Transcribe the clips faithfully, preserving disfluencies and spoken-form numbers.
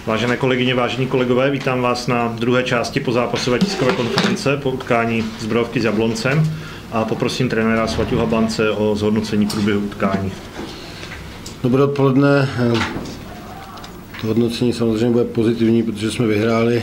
Vážené kolegyně, vážení kolegové, vítám vás na druhé části pozápasové tiskové konference po utkání Zbrojovky s Jabloncem a poprosím trenéra Svaťuha Bance o zhodnocení průběhu utkání. Dobré odpoledne. To hodnocení samozřejmě bude pozitivní, protože jsme vyhráli.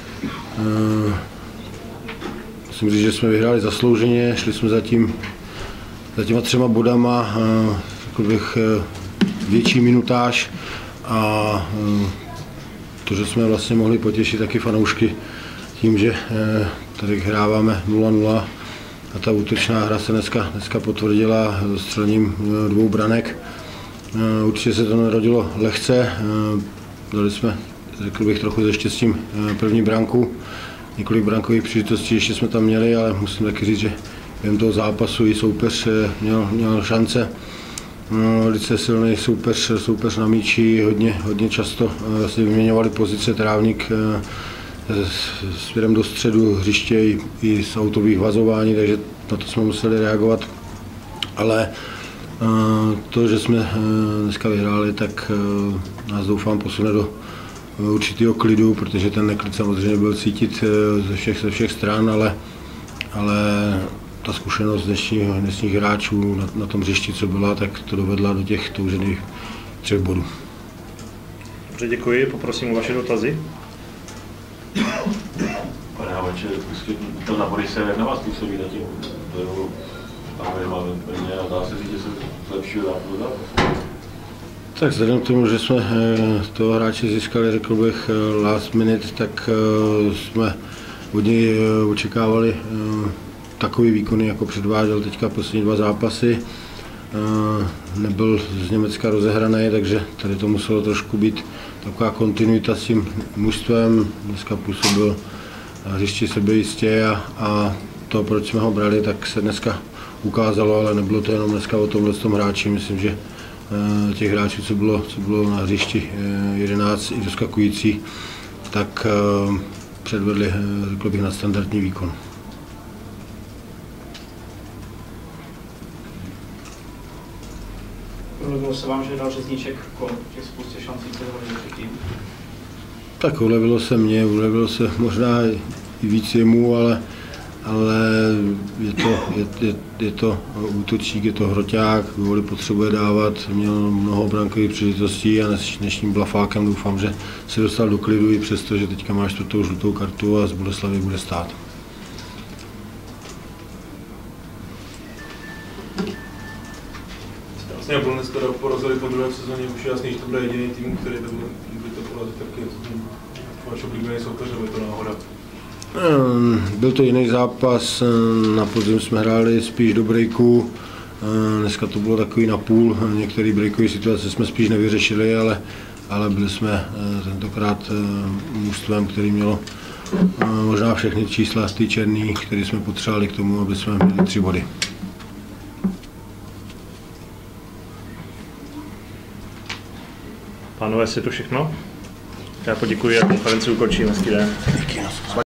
Musím říct, že jsme vyhráli zaslouženě, šli jsme za, tím, za těma třema bodama, řekl bych, větší minutáž a to, že jsme vlastně mohli potěšit taky fanoušky tím, že tady hráváme nula nula a ta útočná hra se dneska, dneska potvrdila střelením dvou branek. Určitě se to nerodilo lehce, dali jsme, řekl bych, trochu se štěstím první branku. Několik brankových příležitostí ještě jsme tam měli, ale musím taky říct, že během toho zápasu i soupeř měl, měl šance. Velice silný soupeř, soupeř na míči, hodně, hodně často si vyměňovali pozice, Trávník směrem do středu hřiště i, i z autových vazování, takže na to jsme museli reagovat. Ale to, že jsme dneska vyhráli, tak nás doufám posune do určitého klidu, protože ten neklid samozřejmě byl cítit ze všech, ze všech stran, ale, ale ta zkušenost dnešních, dnešních hráčů na, na tom hřišti, co byla, tak to dovedla do těch toužených třech bodů. Dobře, děkuji. Poprosím o vaše dotazy. Pane Havače, to na body se jak na vás působí na tím, tam nemáme plně a dá se říct, že se zlepšil zápas? Tak vzhledem k tomu, že jsme toho hráče získali, řekl bych, last minute, tak jsme od něj očekávali takový výkony, jako předváděl teďka poslední dva zápasy. Nebyl z Německa rozehraný, takže tady to muselo trošku být taková kontinuita s tím mužstvem. Dneska působil hřišti sebejistě a, a to, proč jsme ho brali, tak se dneska ukázalo, ale nebylo to jenom dneska o tomhle tom hráči. Myslím, že těch hráčů, co bylo, co bylo na hřišti, jedenáct i doskakující, tak předvedli, řekl bych, nadstandardní výkon. Ulevilo se vám, že dal Řezníček těch spoustě šancí, co hodně předtím? Tak ulevilo se mně, ulevilo se možná i víc jemu, ale, ale je to, je, je, je to útočník, je to hroťák, góly potřebuje dávat, měl mnoho brankových příležitostí a dnešním blafákem doufám, že se dostal do klidu i přesto, že teďka má čtvrtou žlutou kartu a z Boleslavy bude stát. Vlastně Jablonec dneska porazili po druhé sezóně, už je jasný, že to bude jediný tým, který by, by to porazil taky. Váš oblíbený soupeř, je to náhoda? Byl to jiný zápas, na podzim jsme hráli spíš do breaku, dneska to bylo takový napůl, některé breakové situace jsme spíš nevyřešili, ale, ale byli jsme tentokrát mužstvem, který mělo možná všechny čísla z té černý, které jsme potřebovali k tomu, aby jsme měli tři body. Pánové, je to všechno? Já poděkuji a konferenci ukončím. Hezký den.